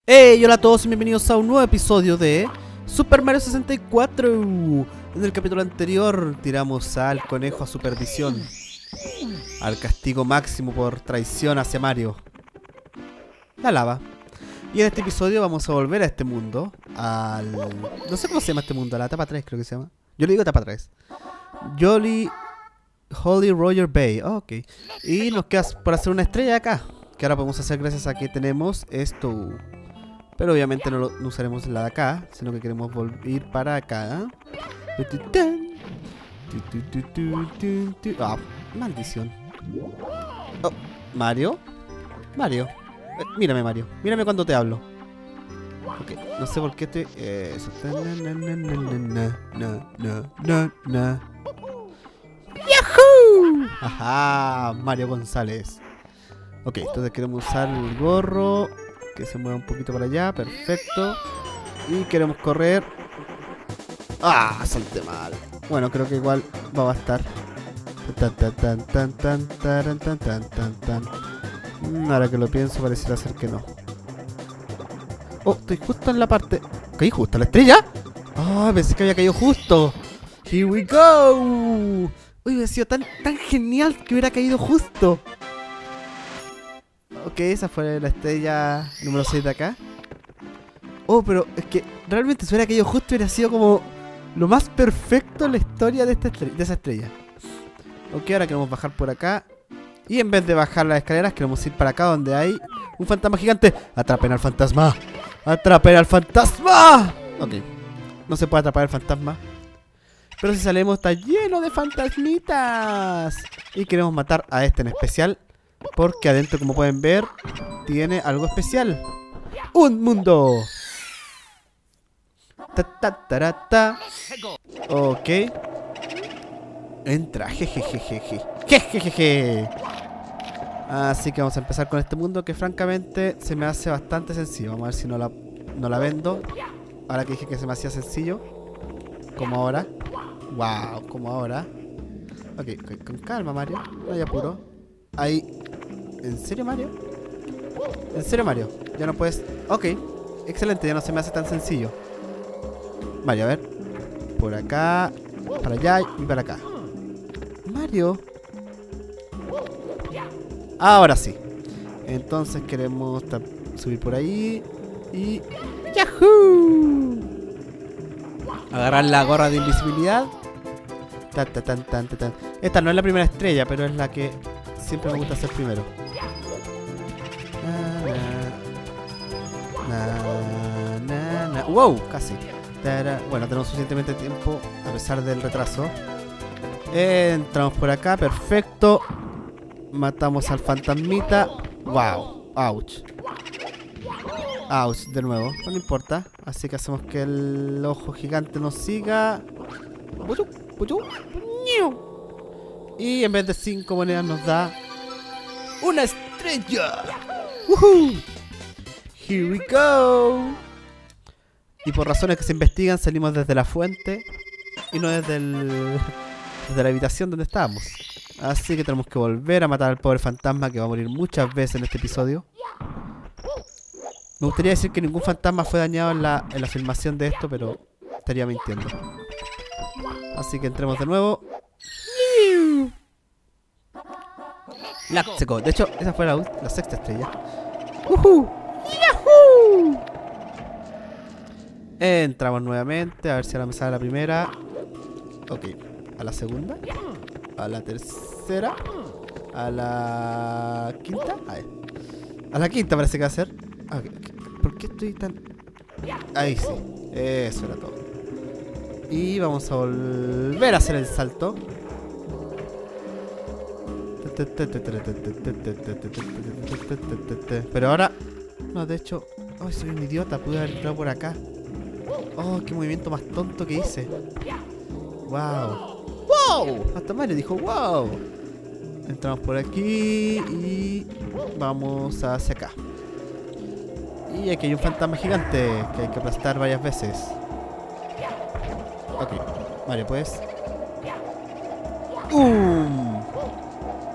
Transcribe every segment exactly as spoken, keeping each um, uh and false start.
Hey, hola a todos y bienvenidos a un nuevo episodio de Super Mario sesenta y cuatro. En el capítulo anterior tiramos al conejo a su perdición, al castigo máximo por traición hacia Mario, la lava. Y en este episodio vamos a volver a este mundo, al... no sé cómo se llama este mundo, a la etapa tres creo que se llama. Yo le digo etapa tres. Jolly... Holy Roger Bay, oh, ok. Y nos queda por hacer una estrella acá, que ahora podemos hacer gracias a que tenemos esto. Pero obviamente no, lo, no usaremos la de acá, sino que queremos ir para acá. Ah, maldición. Oh, Mario. Mario. Eh, mírame, Mario. Mírame cuando te hablo. Ok, no sé por qué te... Eh, eso. ¡Yahoo! Ajá, Mario González. Ok, entonces queremos usar el gorro, que se mueva un poquito para allá, perfecto. Y queremos correr. Ah, salté mal. Bueno, creo que igual va a bastar. Tan, tan, tan, tan, tan, tan, tan, tan, tan, tan. Ahora que lo pienso, pareciera ser que no. Oh, estoy justo en la parte... ¿Caí justo en la estrella? Ah, oh, pensé que había caído justo. Here we go. Uy, hubiera sido tan, tan genial que hubiera caído justo. Ok, esa fue la estrella número seis de acá. Oh, pero es que realmente si hubiera caído justo hubiera sido como lo más perfecto en la historia de, esta estrella, de esa estrella. Ok, ahora queremos bajar por acá. Y en vez de bajar las escaleras queremos ir para acá donde hay un fantasma gigante. ¡Atrapen al fantasma! ¡Atrapen al fantasma! Ok, no se puede atrapar al fantasma, pero si salimos está lleno de fantasmitas. Y queremos matar a este en especial, porque adentro, como pueden ver, tiene algo especial. ¡Un mundo! Ta, ta, ta, ta. Ok. Entra. Jejejeje. Jejejeje. Así que vamos a empezar con este mundo que francamente se me hace bastante sencillo. Vamos a ver si no la, no la vendo. Ahora que dije que se me hacía sencillo. Como ahora. Wow, como ahora. Ok, con, con calma, Mario. No hay apuro. Ahí. ¿En serio, Mario? ¿En serio, Mario? Ya no puedes... Ok, excelente, ya no se me hace tan sencillo. Mario, a ver. Por acá, para allá y para acá. Mario. Ahora sí. Entonces queremos subir por ahí. Y... ¡Yahoo! Agarrar la gorra de invisibilidad. Tan, tan, tan, tan, tan. Esta no es la primera estrella, pero es la que siempre me gusta hacer primero. Na, na, na. ¡Wow! Casi. Tara. Bueno, tenemos suficientemente tiempo a pesar del retraso. Entramos por acá, perfecto. Matamos al fantasmita. ¡Wow! ¡Ouch! ¡Ouch! De nuevo, no importa. Así que hacemos que el ojo gigante nos siga. Y en vez de cinco monedas nos da una estrella. ¡Woohoo! Here we go. Y por razones que se investigan salimos desde la fuente y no desde el, desde la habitación donde estábamos. Así que tenemos que volver a matar al pobre fantasma, que va a morir muchas veces en este episodio. Me gustaría decir que ningún fantasma fue dañado en la, en la filmación de esto, pero estaría mintiendo. Así que entremos de nuevo. Láxico. De hecho, esa fue la, la sexta estrella. ¡Uhú! ¡Yahoo! Entramos nuevamente, a ver si ahora me sale la primera. Ok, a la segunda, a la tercera, a la quinta. A, ver. a la quinta parece que va a ser. Okay, okay. ¿Por qué estoy tan...? Ahí sí, eso era todo. Y vamos a volver a hacer el salto. Pero ahora... No, de hecho... Oh, soy un idiota, pude haber entrado por acá. Oh, qué movimiento más tonto que hice. Wow. Wow. Hasta Mario dijo wow. Entramos por aquí y vamos hacia acá. Y aquí hay un fantasma gigante que hay que aplastar varias veces. Ok, Mario, pues. ¡Boom!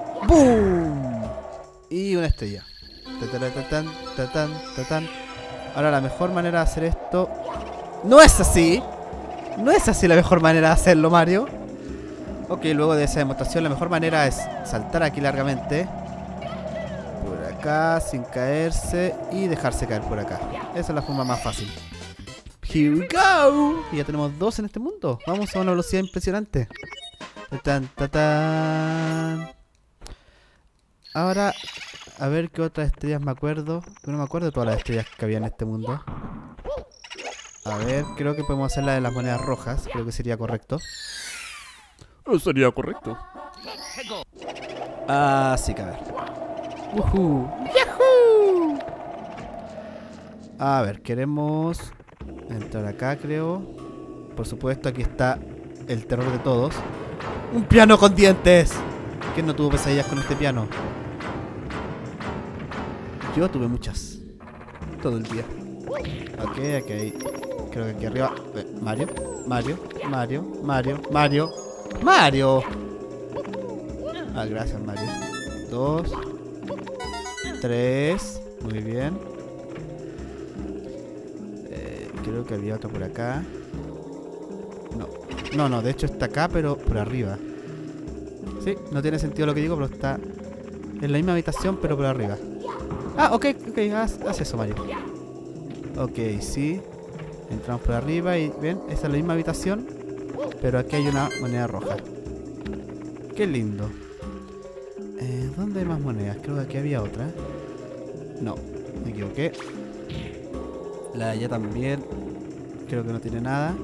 ¡Boom! Y una estrella. Ta-ta-ta-tan, ta-tan, ta-tan. Ahora la mejor manera de hacer esto... ¡No es así! No es así la mejor manera de hacerlo, Mario. Ok, luego de esa demostración la mejor manera es saltar aquí largamente. Por acá, sin caerse. Y dejarse caer por acá. Esa es la forma más fácil. Here we go. Y ya tenemos dos en este mundo. Vamos a una velocidad impresionante. Tan, tan, tan. Ahora, a ver qué otras estrellas me acuerdo. No me acuerdo de todas las estrellas que había en este mundo. A ver, creo que podemos hacer la de las monedas rojas. Creo que sería correcto. Sería correcto. Ah, sí, que a ver. Woohoo. ¡Yahoo! A ver, queremos entrar acá, creo. Por supuesto, aquí está el terror de todos. ¡Un piano con dientes! ¿Quién no tuvo pesadillas con este piano? Yo tuve muchas. Todo el día. Ok, aquí hay... Creo que aquí arriba... Eh, Mario, Mario, Mario, Mario, Mario... ¡Mario! Ah, gracias, Mario. Dos. Tres. Muy bien. Eh, creo que había otro por acá. No. No, no, de hecho está acá, pero por arriba. Sí, no tiene sentido lo que digo, pero está en la misma habitación, pero por arriba. Ah, ok, ok, haz, haz eso, Mario. Ok, sí. Entramos por arriba y ven, esa es la misma habitación, pero aquí hay una moneda roja. Qué lindo. Eh, ¿Dónde hay más monedas? Creo que aquí había otra. No, me equivoqué. La de allá también. Creo que no tiene nada.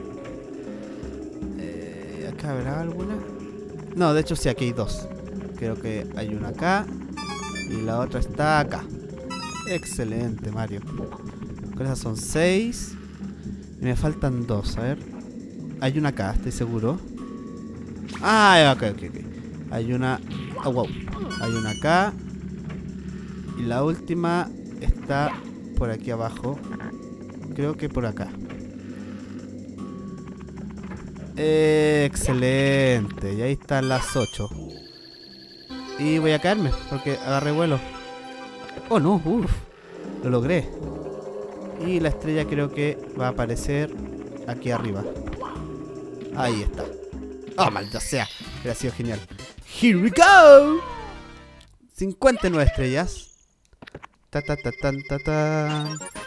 Eh, ¿Acá habrá alguna? No, de hecho sí, aquí hay dos. Creo que hay una acá y la otra está acá. Excelente, Mario. Con esas son seis. Y me faltan dos, a ver. Hay una acá, estoy seguro. Ah, ok, ok, ok. Hay una... Oh, wow. Hay una acá. Y la última está por aquí abajo. Creo que por acá. Eh, excelente. Y ahí están las ocho. Y voy a caerme porque agarré vuelo. Oh, no, uff. Lo logré. Y la estrella creo que va a aparecer aquí arriba. Ahí está. ¡Oh, maldita sea! Hubiera sido genial. ¡Here we go! cincuenta y nueve estrellas. Ta ta ta ta ta ta.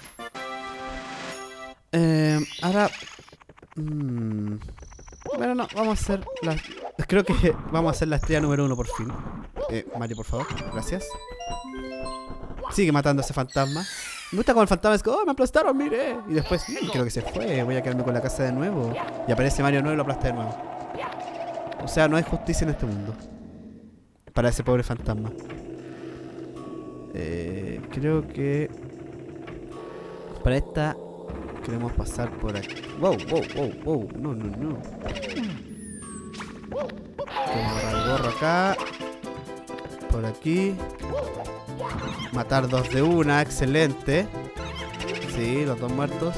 Eh, ahora... Mmm, bueno, no, vamos a hacer la... Creo que vamos a hacer la estrella número uno por fin. Eh, Mario, por favor. Gracias. Sigue matando a ese fantasma. Me gusta cuando el fantasma es como, oh, me aplastaron, mire. Y después, mmm, creo que se fue. Voy a quedarme con la casa de nuevo. Y aparece Mario nuevo y lo aplasta de nuevo. O sea, no hay justicia en este mundo. Para ese pobre fantasma. Eh, creo que... Para esta... Queremos pasar por aquí. Wow, wow, wow, wow. No, no, no. Tengo el gorro acá. Por aquí. Matar dos de una, excelente. Sí, los dos muertos.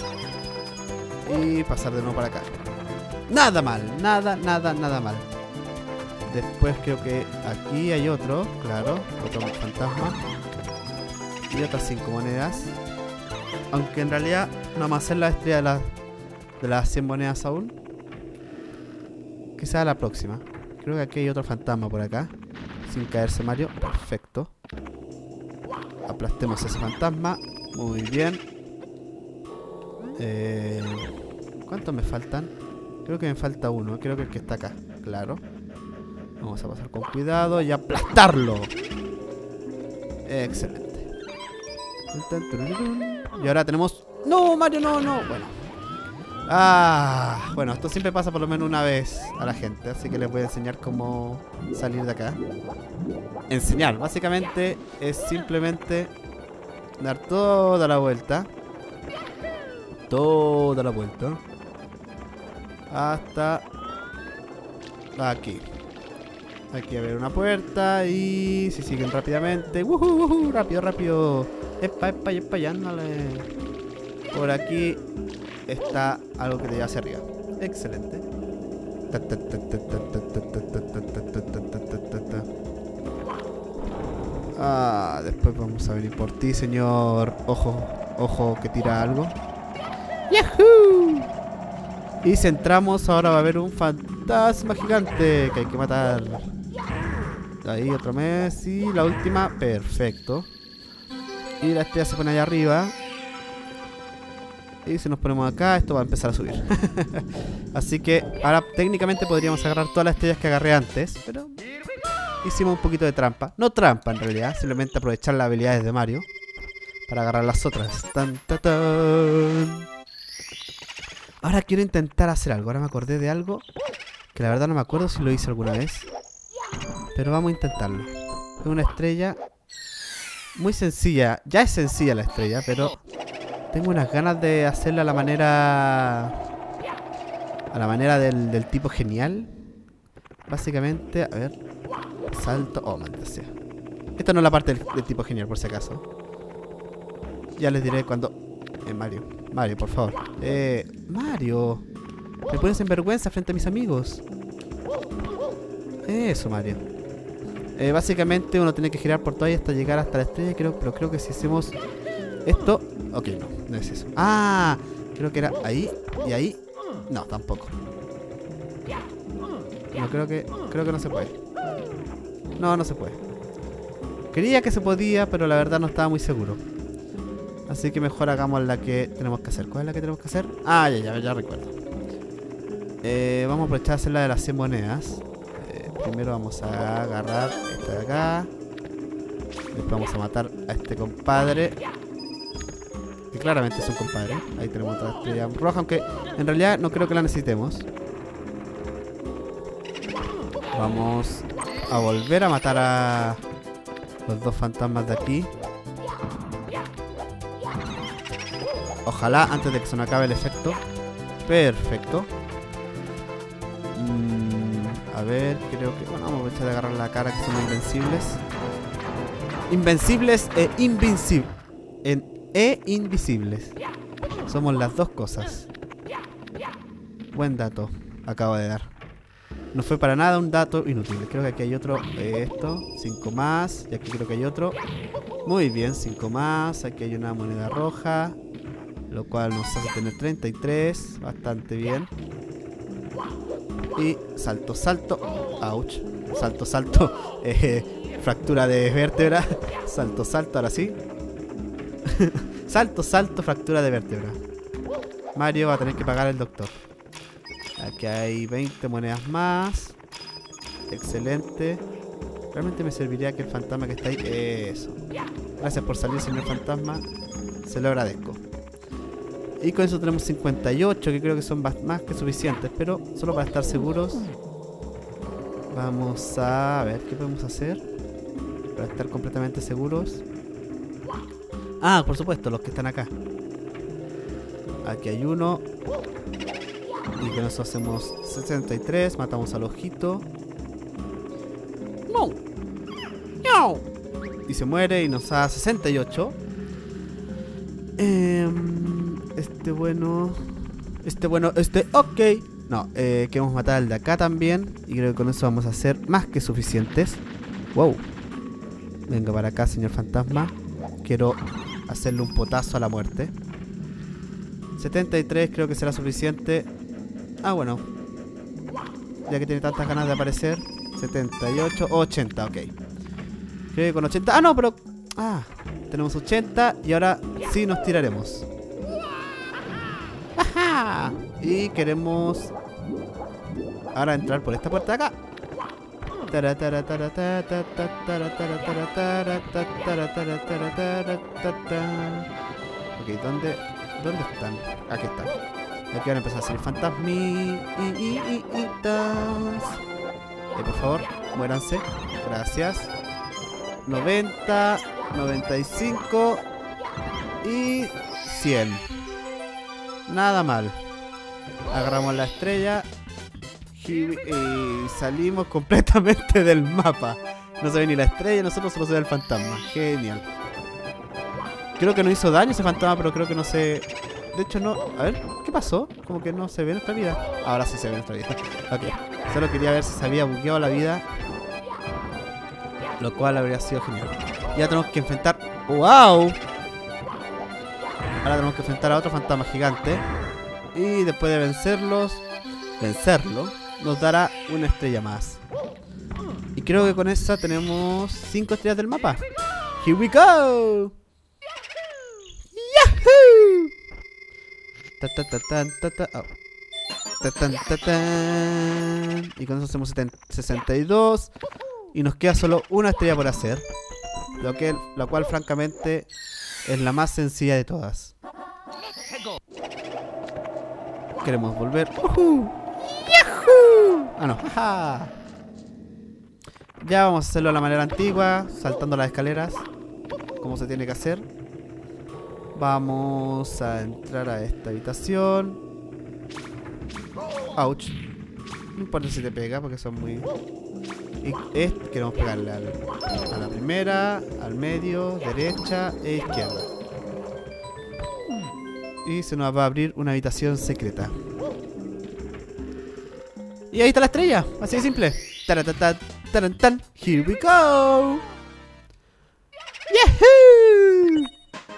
Y pasar de nuevo para acá. Nada mal, nada, nada, nada mal. Después creo que aquí hay otro, claro, otro fantasma. Y otras cinco monedas. Aunque en realidad no vamos a hacer la estrella de, la, de las cien monedas aún. Quizá la próxima. Creo que aquí hay otro fantasma por acá. Sin caerse Mario, perfecto. Aplastemos a ese fantasma. Muy bien. Eh, ¿Cuántos me faltan? Creo que me falta uno. Creo que el que está acá. Claro. Vamos a pasar con cuidado y aplastarlo. Excelente. Y ahora tenemos... ¡No, Mario, no, no! Bueno. Ah, bueno, esto siempre pasa por lo menos una vez a la gente. Así que les voy a enseñar cómo salir de acá. Enseñar, básicamente es simplemente dar toda la vuelta. Toda la vuelta. Hasta aquí. Aquí abre una puerta y si siguen rápidamente. ¡Wuhu, wuhu! Rápido, rápido. Epa, epa, epa, ya ándale. Por aquí está algo que te lleva hacia arriba. Excelente. Ah, después vamos a venir por ti, señor. Ojo. ojo que tira algo. ¡Yahoo! Y si entramos, ahora va a haber un fantasma gigante que hay que matar. Ahí otro mes. Y la última. Perfecto. Y la estrella se pone allá arriba. Y si nos ponemos acá, esto va a empezar a subir. Así que ahora técnicamente podríamos agarrar todas las estrellas que agarré antes. Pero hicimos un poquito de trampa. No trampa en realidad, simplemente aprovechar las habilidades de Mario para agarrar las otras. Tan, tan, tan. Ahora quiero intentar hacer algo. Ahora me acordé de algo que la verdad no me acuerdo si lo hice alguna vez. Pero vamos a intentarlo. Es una estrella muy sencilla. Ya es sencilla la estrella, pero tengo unas ganas de hacerla a la manera... A la manera del, del tipo genial. Básicamente, a ver. Salto. Oh, maldita sea. Esta no es la parte del, del tipo genial, por si acaso. Ya les diré cuando... Eh, Mario. Mario, por favor. Eh, Mario. Me pones en vergüenza frente a mis amigos. Eso, Mario. Eh, básicamente uno tiene que girar por todo ahí hasta llegar hasta la estrella, creo, pero creo que si hacemos esto... Ok, no, no es eso. Ah, creo que era ahí y ahí. No, tampoco. No, creo que... Creo que no se puede. No, no se puede. Creía que se podía, pero la verdad no estaba muy seguro. Así que mejor hagamos la que tenemos que hacer. ¿Cuál es la que tenemos que hacer? Ah, ya, ya, ya recuerdo. Eh, vamos a aprovechar a hacer la de las cien monedas. Eh, primero vamos a agarrar esta de acá. Después vamos a matar a este compadre. Que claramente es un compadre. Ahí tenemos otra estrella roja, aunque en realidad no creo que la necesitemos. Vamos a volver a matar a los dos fantasmas de aquí. Ojalá antes de que se nos acabe el efecto. Perfecto. Mm, a ver, creo que... Bueno, vamos a aprovechar de agarrar la cara, que son invencibles. Invencibles e invincibles. En e invisibles. Somos las dos cosas. Buen dato acabo de dar. No fue para nada un dato inútil. Creo que aquí hay otro. Eh, esto, cinco más. Y aquí creo que hay otro. Muy bien, cinco más. Aquí hay una moneda roja, lo cual nos hace tener treinta y tres. Bastante bien. Y salto, salto. Ouch. Salto, salto. Eh, fractura de vértebra. Salto, salto. Ahora sí. Salto, salto. Fractura de vértebra. Mario va a tener que pagar al doctor. Aquí hay veinte monedas más. Excelente. Realmente me serviría que el fantasma que está ahí... Eso. Gracias por salir, señor fantasma. Se lo agradezco. Y con eso tenemos cincuenta y ocho, que creo que son más que suficientes. Pero solo para estar seguros, vamos a... A ver, ¿qué podemos hacer? Para estar completamente seguros. Ah, por supuesto, los que están acá. Aquí hay uno. Y con eso hacemos sesenta y tres. Matamos al ojito. No. No. Y se muere y nos da sesenta y ocho. Eh, este bueno. Este bueno. Este ok. No, eh, queremos matar al de acá también. Y creo que con eso vamos a hacer más que suficientes. Wow. Venga para acá, señor fantasma. Quiero hacerle un potazo a la muerte. setenta y tres creo que será suficiente. Ah, bueno. Ya que tiene tantas ganas de aparecer. setenta y ocho, ochenta, ok. Creo que con ochenta... Ah, no, pero... Ah, tenemos ochenta y ahora sí nos tiraremos. ¡Ajá! Y queremos... ahora entrar por esta puerta de acá. Ok, ¿dónde, ¿dónde están? Aquí están. Aquí van a empezar a salir fantasmas. Y, y, y, y, eh, por favor, muéranse. Gracias. noventa, noventa y cinco y cien. Nada mal. Agarramos la estrella y, y salimos completamente del mapa. No se ve ni la estrella, nosotros solo se ve el fantasma. Genial. Creo que no hizo daño ese fantasma, pero creo que no se... De hecho no... A ver, ¿qué pasó? Como que no se ve nuestra vida. Ahora sí se ve nuestra vida. Ok. Solo quería ver si se había bugueado la vida, lo cual habría sido genial. Ya tenemos que enfrentar... ¡Wow! Ahora tenemos que enfrentar a otro fantasma gigante. Y después de vencerlos, vencerlo, nos dará una estrella más. Y creo que con esa tenemos cinco estrellas del mapa. Here we go. Yahoo. Ta ta ta ta ta ta. Oh. Ta, tan, ta, tan. Y con eso hacemos sesenta y dos. Y nos queda solo una estrella por hacer. Lo que, la cual francamente es la más sencilla de todas. Queremos volver. Uh-huh. ¡Yahoo! Ah, no. ¡Ja! Ya vamos a hacerlo de la manera antigua, saltando las escaleras, como se tiene que hacer. Vamos a entrar a esta habitación. Ouch. No importa si te pega porque son muy... Y este, queremos pegarle al, a la primera, al medio, derecha e izquierda. Y se nos va a abrir una habitación secreta. Y ahí está la estrella, así de simple. Taratata, tarantan, here we go. ¡Yahoo!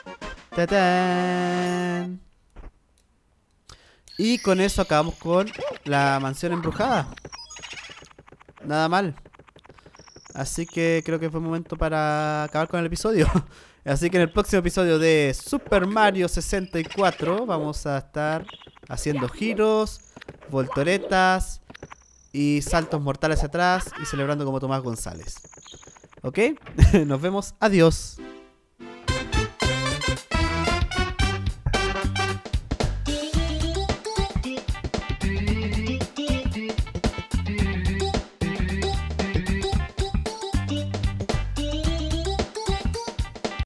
¡Tatán! Y con eso acabamos con la mansión embrujada. Nada mal. Así que creo que fue momento para acabar con el episodio. Así que en el próximo episodio de Super Mario sesenta y cuatro vamos a estar haciendo giros, voltoretas y saltos mortales atrás y celebrando como Tomás González. ¿Ok? Nos vemos. Adiós.